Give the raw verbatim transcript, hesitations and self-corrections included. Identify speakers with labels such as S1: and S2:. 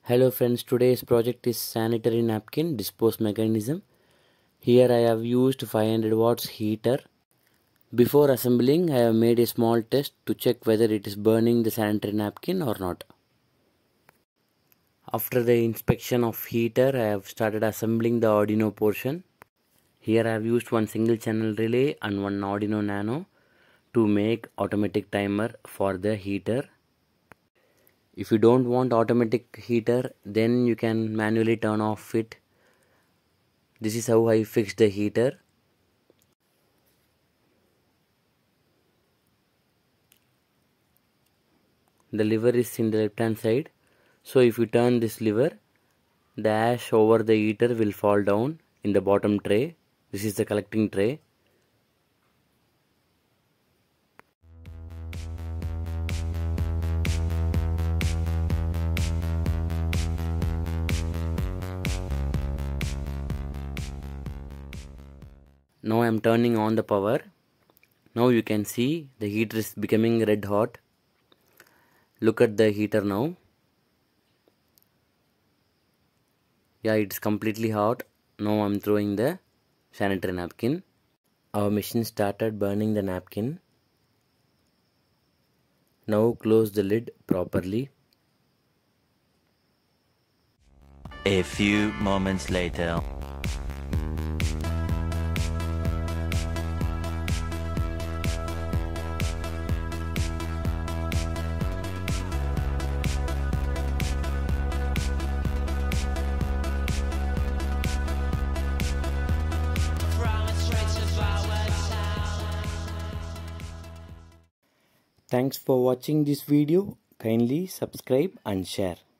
S1: Hello friends, today's project is Sanitary Napkin Dispose mechanism. Here I have used five hundred watts heater. Before assembling, I have made a small test to check whether it is burning the sanitary napkin or not. After the inspection of heater, I have started assembling the Arduino portion. Here I have used one single channel relay and one Arduino Nano to make automatic timer for the heater. If you don't want automatic heater, then you can manually turn off it. This is how I fixed the heater. The lever is in the left hand side. So if you turn this lever, the ash over the heater will fall down in the bottom tray. This is the collecting tray. Now I am turning on the power. Now you can see the heater is becoming red hot. Look at the heater now. Yeah, it's completely hot. Now I am throwing the sanitary napkin. Our machine started burning the napkin. Now close the lid properly.
S2: A few moments later.
S1: Thanks for watching this video. Kindly subscribe and share.